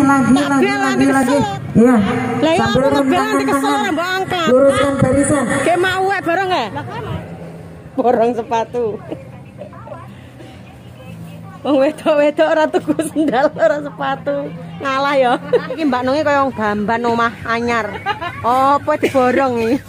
lagi. Iya. Sambil nanti kesel mbak angkat. luruskan barisan. Kayak mau bareng ya? Borong sepatu. Wong wedok-wedok ora tuku sendal, ora sepatu. Ngalah ya. Iki Mbak Nungi kaya wong Bamban omah anyar. Apa diborong iki?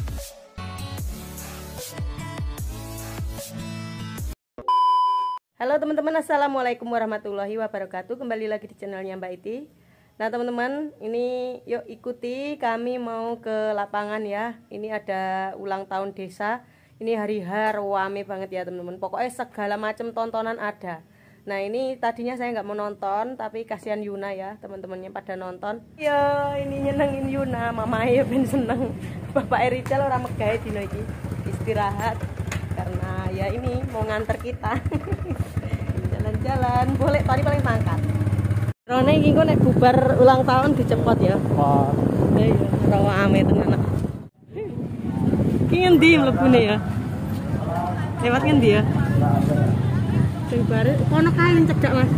Halo teman-teman, assalamualaikum warahmatullahi wabarakatuh. Kembali lagi di channelnya Mbak Iti. Nah teman-teman, ini yuk ikuti kami mau ke lapangan ya. Ini ada ulang tahun desa. Ini hari rame banget ya teman-teman. Pokoknya segala macam tontonan ada. Nah ini tadinya saya nggak mau nonton, tapi kasihan Yuna ya, teman-temannya pada nonton. Ya ini nyenengin Yuna, Mama Ayu ben seneng. Bapak Erical orang megah dino iki istirahat karena ya ini mau nganter kita. Jalan-jalan, boleh tadi paling mangkat. Rone iki kok nek bubar ulang tahun dicepot ya. Oh. Iya, rawa ame tenan. Ki ngendi mlebune ya? Lewat ngendi ya? Sing bare kono kae cedak Mas.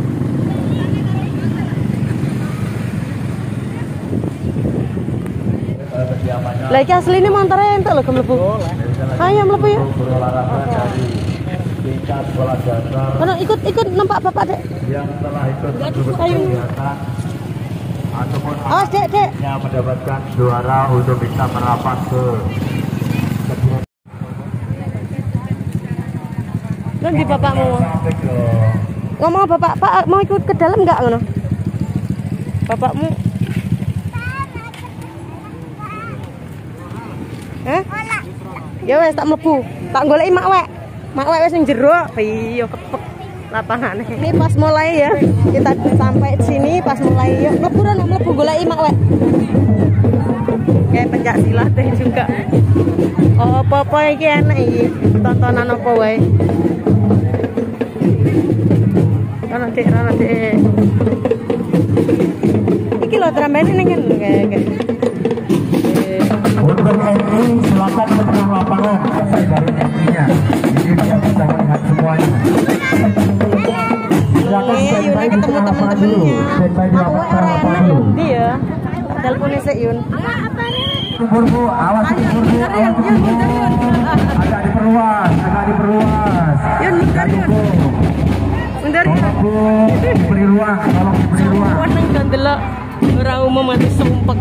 Lah iki asline montore entuk lho mlebu. Ayo mlebu ya. Kono ikut nampak Bapak, Dek. Yang telah ikut kegiatan ataupun Dek. yang mendapatkan juara untuk bisa merapat ke Nanti bapakmu ngomong bapak, Pak mau ikut ke dalam nggak ngono? Bapakmu? Ya wes tak mlebu. Tak goleki mak wek wis ning jero. Iya kepek lapangane. Ini pas mulai ya. Kita sampai sini pas mulai yuk mlebu goleki mak wek. Kayak pencak silat deh juga. Oh, apa iki enak iki. Tontonan apa wae. Rana dek. Iki lho drambene ning kayak. untuk MI silakan ke tengah lapangan selesai dari MI-nya. Jadi dia bisa melihat semuanya. Silakan standby di tengah lapangan dulu. Standby di lapangan dulu. Iya. Telepone sik Yun. Bu, awas Bu. Agak diperluas. Yun, bentar. Bu, beri ruang, tolong beri ruang. Nang kandelok ora umum mati sumpek.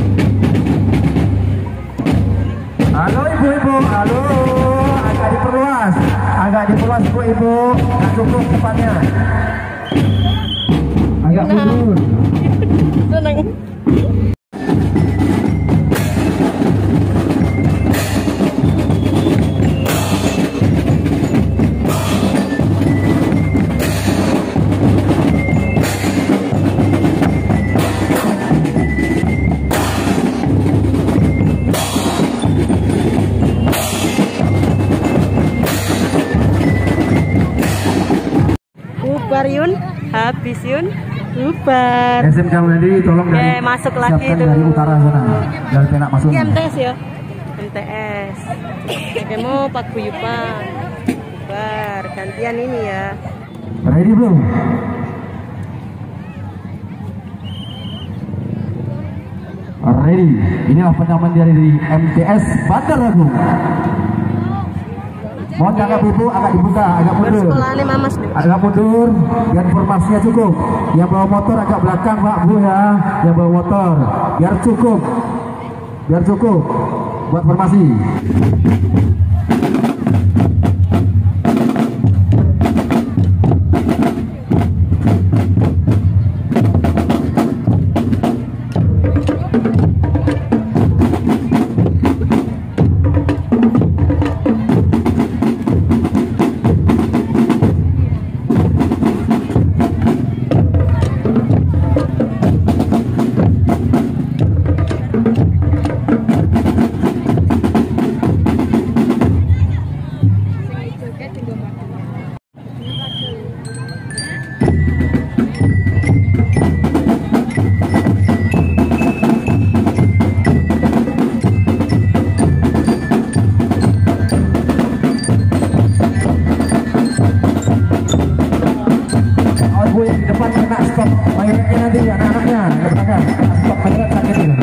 Halo ibu-ibu, halo. Agak diperluas ibu. Nggak cukup tempatnya. Agak mundur. Tenang. Yun, habis Yun, bubar. SMK nanti tolong dari masuk lagi itu dari utara sana, dari penak masuk. MTS ya, MTS. Oke mau Pak Guyupan, bubar gantian ini ya. Ready belum? Ready. Inilah penyaman dari MTS Bandar Lampung. Mohon agak ibu, agak dibuka, agak mundur. Agak mundur, biar informasinya cukup. Yang bawa motor agak belakang Pak Bu ya. Yang bawa motor, biar cukup. Buat informasi. anaknya, ke belakang. Stop beneran sakit ya.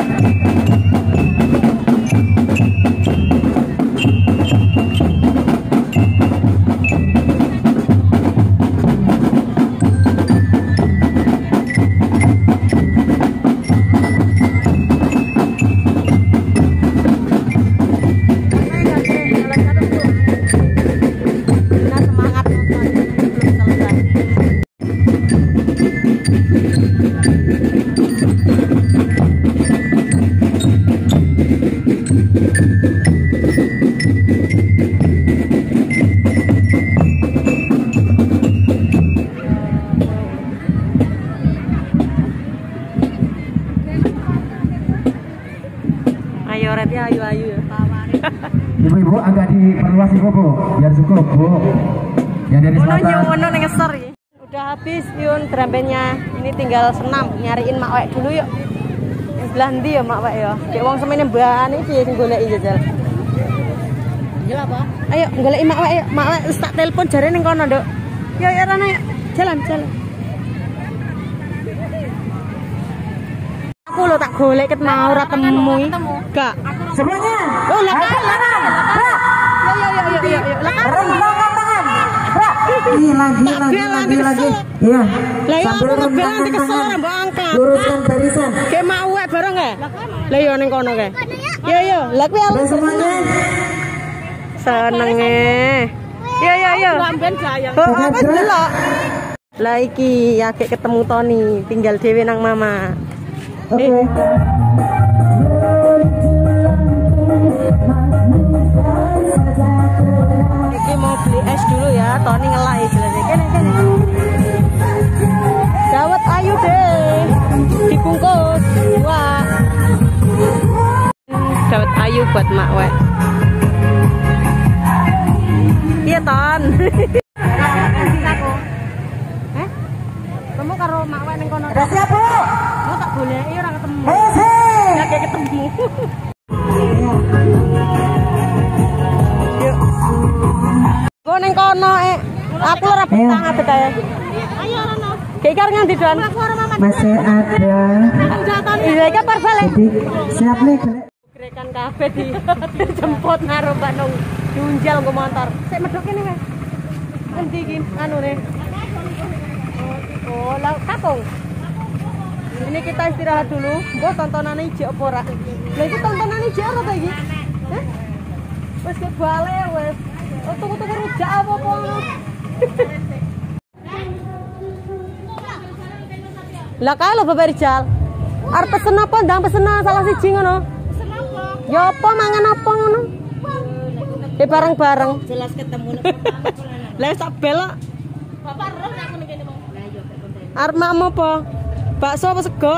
Ayo Red ya, ayu ya. Ibu-ibu agak diperluas ibu bu, biar cukup bu. Yang dari selatan. Ngesor ya. Udah habis Yun drambennya. Ini tinggal senam nyariin Mak Wek dulu yuk. Yang sebelah ndi ya Mak Wek ya. Dek wong semene mbane piye sing goleki jajal. Iya apa? Ayo goleki Mak Wek yuk. Mak Wek wis tak telepon jare ning kono, Nduk. Yo ya Rana yuk. Jalan. Aku lo tak golek ket mau ora temu. Gak. Semuanya. Oh, lah kan. Yo. Rentangkan tangan. Ini lagi. Iya. Sambil rentangkan tangan. Luruskan barisan. Kayak mau wae bareng ya? Lah yo ning kono kae. Yo. Lah kuwi Udah semuanya. senenge. Yo. Lamben gayang. Oh, apa delok. Lah iki ya ketemu Tony, tinggal dhewe nang mama. Oke. Iki mau beli es dulu ya, Tony ngelai jelas. Kene. Dawet ayu deh. Dibungkus. Wah. Dawet ayu buat Mak Wek. Iya, Ton. Kamu karo Mak Wek ning kono. Udah siap bu? Mau tak goleki ora ketemu. Hei. Ya kayak ketemu. Yuk. Go ning kono aku ora betah ngadeg kae. Ayo Rono. Kayak karo ngendi Don? Masih ada. Iya iki par balik. Jadi siap nih. Grekan kabeh dijemput karo Mbak Nung. Diunjal nggo motor. Sik medhok kene wae. Endi iki anune? Oh, lah kapung. Ini kita istirahat dulu. Mbok tontonane ijek apa ora? Lah iki tontonane ijek ora ta iki? Hah? Wis ke bale wis. Oh, tuku-tuku rujak apa-apa ngono. Lah kae lho Bapak Rijal. Arep pesen apa? Ndang pesen salah siji ngono. Pesen apa? Ya apa mangan apa ngono? Bareng-bareng. Jelas ketemu. Lah sak belok. Bapak roh aku ning kene mau. Lah yo kek arep makmu apa? Bakso apa sego?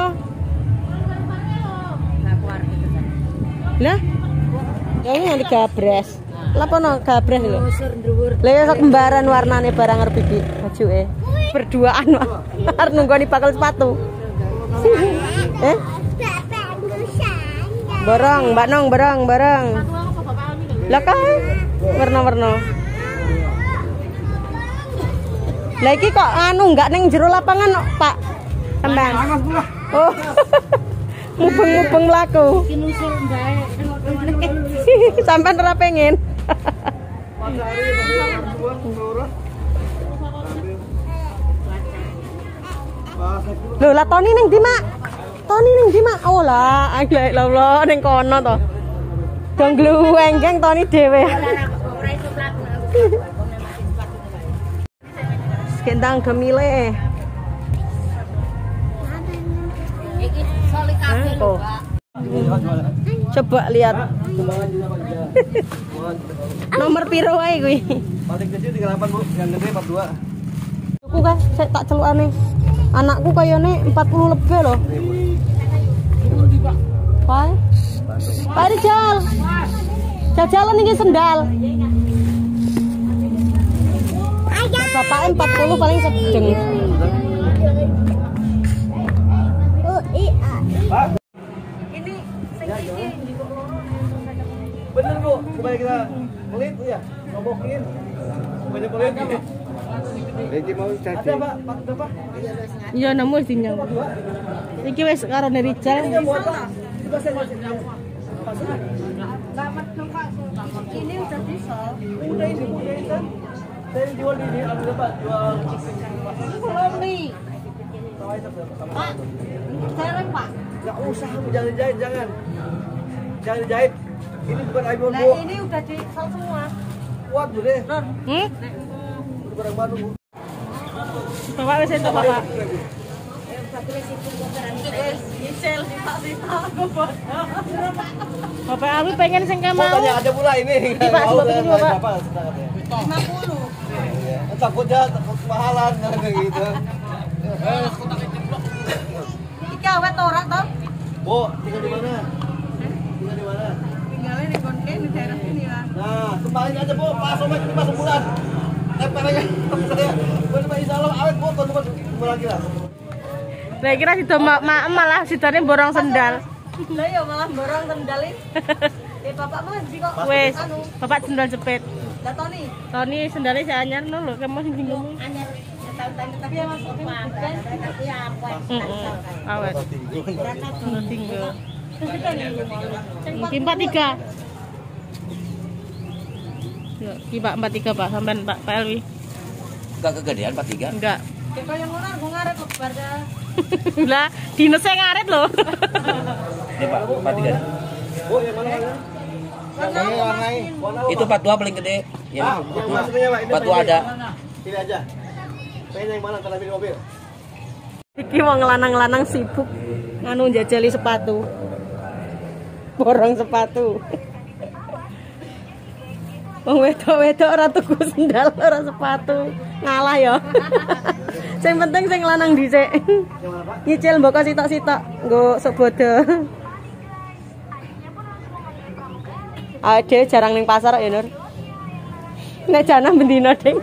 Lah? Ya ini nanti gabres. Lah pono gabres lho. Lah ya sak kembaran warnane barang arep iki bajuke. Berduaan arep nunggoni bakal sepatu. Bareng, Mbak Nong, bareng. Lah kan warna-warna. Lah iki kok anu enggak ning jero lapangan kok, Pak? Tembang. Oh. Mubeng-mubeng mlaku. Iki nusul bae. Sampean ora pengen. Lho, lah Tony ning ndi, Mak? Tony ning ndi, Mak? Oh lah, Allah ning kono to. Dong gluweng-geng Tony dhewe. Kendang gemile. Iki soli kafe lho, Pak. Coba lihat. Nomor piro wae kuwi? Paling kecil 38, Bu. Yang gede 42. Aku kan saya tak celukane. Anakku kayane 40 lebih loh. Pak Rijal. Jajalan iki sendal. Bapaknya 40 paling sedeng. Ini Bener, Bu. Supaya kita pelit ya. Ngomokin. Banyak pelit. Iki mau jadi. Ada Pak, Bapak. Iya, nemu wis dinyang. Iki wis karo Rijal. Ini udah bisa. Udah ini kan. Saya jual di ada Pak, jual. Belum nih. Pak, serem Pak. Enggak usah, jangan jahit, jangan. Jangan jahit. Ini bukan iPhone, Nah Bu. ini udah di semua. Kuat, Bu deh. Barang baru, Bu. Bapak wis entuk, Bapak. Nyicil di Pak Sita. Bapak Abi pengen sing Mau mau. tanya ada pula ini. Ini, Pak, coba begini, Bapak. Berapa? 50. Takutnya takut kemahalan kayak gitu. Iki awet ora toh? Bu, tinggal di mana? Tinggal di mana? Tinggalnya di Konken di daerah sini lah. Nah, kembali aja Bu, Pak Somad ini masuk bulan. Tempel aja saya. Bener insya Allah awet Bu, tunggu lagi lah. Saya kira situ malah sidane borong sendal. Lah ya malah borong sendalin. Bapak mah di kok. Wes, Anu, Bapak sendal jepit. lah Tony. Tony sendalnya si anyar no lho, kamu sing bingung. Anyar. Tapi ya Mas Oke kan. Tapi ya apa? Awet. Tinggal. Mungkin 43. Ya, Pak 43 Pak, sampean Pak Elwi. Enggak kegedean 43. Enggak. Kayak kaya ngono aku ngaret lebar dah. Lah, dino saya ngaret loh. Ini Pak 43. Bu, yang mana warnanya? Warna Itu 42 paling gede. Ya. yang maksudnya Pak, ini 42 ada. Pilih aja. Pengen yang mana kalau pilih mobil? Iki wong lanang-lanang sibuk nganu njajali sepatu. Borong sepatu. Wong wedok-wedok ora tuku sendal, ora sepatu. Ngalah ya. Sing penting sing lanang dhisik. Nyicil mboko sitok-sitok nggo sok bodo. Ade jarang ning pasar ya, Nur. Nek jana bendina, Ding.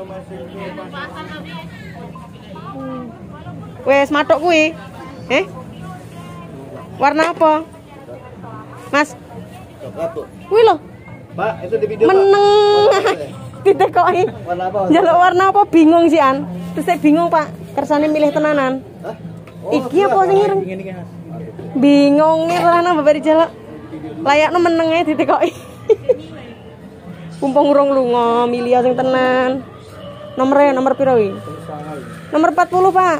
Wes matok kuwi. Warna apa? Mas. Coklat tuh. Kuwi lho. Pak, itu di video Meneng. Ditekoki. Warna apa? Njaluk warna apa bingung sih An. Terus saya bingung, Pak. Kersane milih tenanan. Hah? Iki apa sing ireng? Bingung nih warna Bapak dijaluk. Layakno meneng ae ditekoki. Mumpung urung lunga, milih sing tenan. Nomor piro iki? Nomor 40, Pak.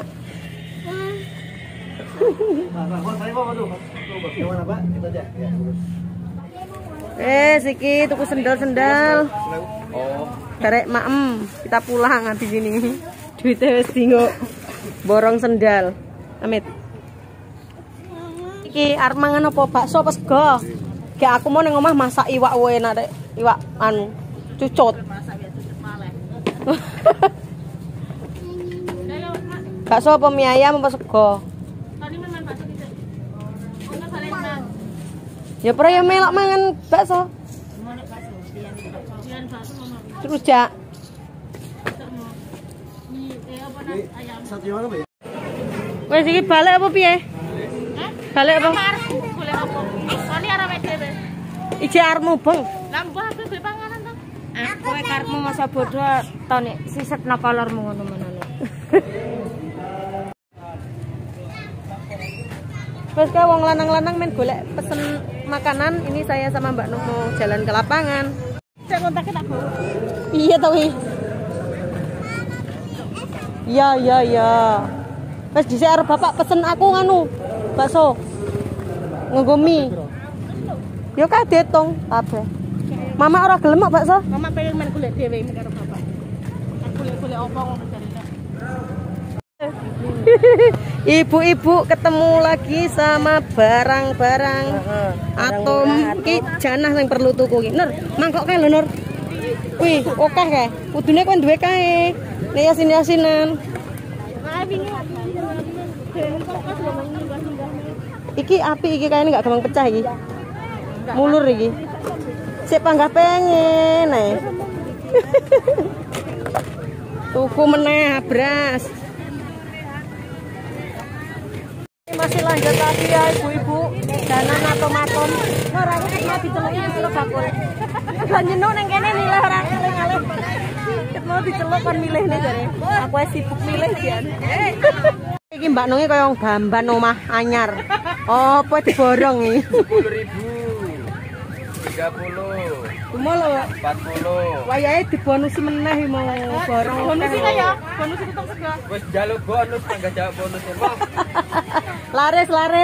Nah, saya mau tuh. Yang mana, Pak? Kita aja. Ya. Iki tuku sendal-sendal. Oh. Karek maem, kita pulang habis ini. Duitnya wis dinggo borong sendal. Amit. Iki arep mangan apa bakso apa sego? Kayak aku mau ning omah masak iwak wae enak rek. Iwak anu cucut. Bakso apa mie ayam apa sego? Ya pernah ya melok mangan bakso. Rujak. Satu yang mana, Bu? Wes iki balik apa piye? Balik apa? Boleh apa? Tony arep dhewe. Ije arep mubeng. Lah mbah bebe panganan to. Kowe karepmu masa bodoh to nek siset nakalormu ngono-ngono. Terus kayak wong lanang-lanang main golek pesen makanan. Ini saya sama Mbak Nuk mau jalan ke lapangan. Cek kontaknya tak bawa. Iya tau ih. Iya. Terus dhisik arep bapak pesen aku nganu bakso. Nggo mie. Yo kaget tong kabeh. Mama ora gelem kok bakso. Mama pengen main golek dhewe karo bapak. Golek-golek opo ngono jarine. Ibu-ibu ketemu lagi sama barang-barang atom ki janah yang perlu tuku ki. Nur, mangkok kae lho Nur. Wih, akeh kae. Kudune kowe duwe kae. Nek yasin-yasinan. Iki api iki kayaknya nggak gampang pecah iki. Mulur iki. Sik panggah pengen ae. Tuku meneh beras. Masih lanjut lagi ya ibu-ibu danan atom-atom. Ora aku mau diceluki karo bakul. Lan nyenuk ning kene nilai ora eling-eling. Mau diceluk kan milih nih jare. Aku sibuk milih Jan. Iki Mbak Nungi kaya wong gamban omah anyar. Apa diborong iki? 10.000. 30. Cuma lho 40. wayahe dibonusi meneh mau borong. Bonus iki ya, bonus itu tong sego. Wis njaluk bonus enggak jawab bonus ya, Pak. Laris.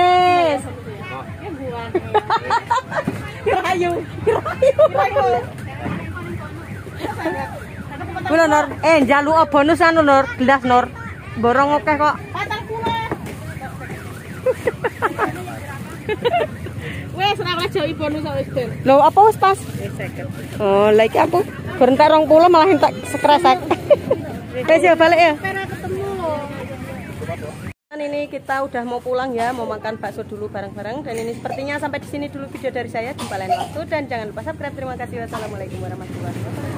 Rayu. Kulo Nur, njaluk bonus anu Nur, gelas Nur. Borong akeh kok. 40. Wes ora oleh jauhi bonus wis ben. Lho apa wis pas? Oh, lha iki aku berentek 20 malah entek sekresek. Wes ya balik ya. Pernah ketemu loh. Ini kita udah mau pulang ya, mau makan bakso dulu bareng-bareng dan ini sepertinya sampai di sini dulu video dari saya. Jumpa lain waktu dan jangan lupa subscribe. Terima kasih. Wassalamualaikum warahmatullahi wabarakatuh.